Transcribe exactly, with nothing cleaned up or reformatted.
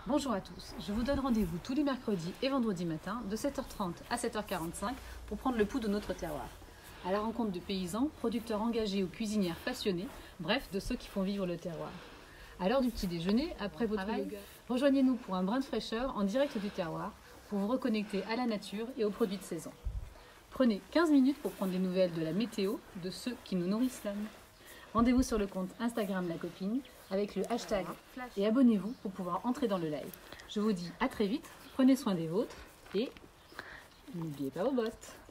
Bonjour à tous, je vous donne rendez-vous tous les mercredis et vendredis matin de sept heures trente à sept heures quarante-cinq pour prendre le pouls de notre terroir. À la rencontre de paysans, producteurs engagés ou cuisinières passionnées, bref, de ceux qui font vivre le terroir. À l'heure du petit déjeuner, après votre travail, rejoignez-nous pour un brin de fraîcheur en direct du terroir pour vous reconnecter à la nature et aux produits de saison. Prenez quinze minutes pour prendre des nouvelles de la météo, de ceux qui nous nourrissent l'âme. Rendez-vous sur le compte Instagram La Copine avec le hashtag et abonnez-vous pour pouvoir entrer dans le live. Je vous dis à très vite, prenez soin des vôtres et n'oubliez pas vos bottes.